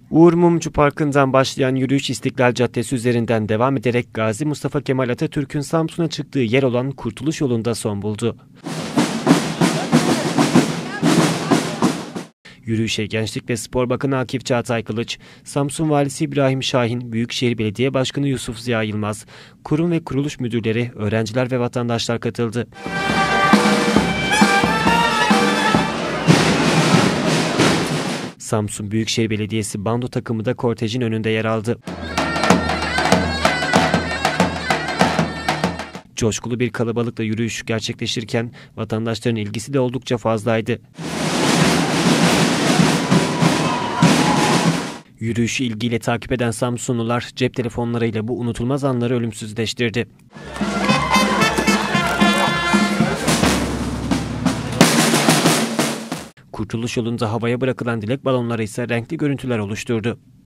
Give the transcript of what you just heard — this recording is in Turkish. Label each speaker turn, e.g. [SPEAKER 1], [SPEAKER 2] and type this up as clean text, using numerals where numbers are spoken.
[SPEAKER 1] Uğur Mumcu Parkı'ndan başlayan yürüyüş İstiklal Caddesi üzerinden devam ederek Gazi Mustafa Kemal Atatürk'ün Samsun'a çıktığı yer olan Kurtuluş Yolu'nda son buldu. Yürüyüşe Gençlik ve Spor Bakanı Akif Çağatay Kılıç, Samsun Valisi İbrahim Şahin, Büyükşehir Belediye Başkanı Yusuf Ziya Yılmaz, kurum ve kuruluş müdürleri, öğrenciler ve vatandaşlar katıldı. Samsun Büyükşehir Belediyesi bando takımı da kortejin önünde yer aldı. Coşkulu bir kalabalıkla yürüyüş gerçekleşirken vatandaşların ilgisi de oldukça fazlaydı. Yürüyüşü ilgiyle takip eden Samsunlular cep telefonlarıyla bu unutulmaz anları ölümsüzleştirdi. Kurtuluş Yolu'nda havaya bırakılan dilek balonları ise renkli görüntüler oluşturdu.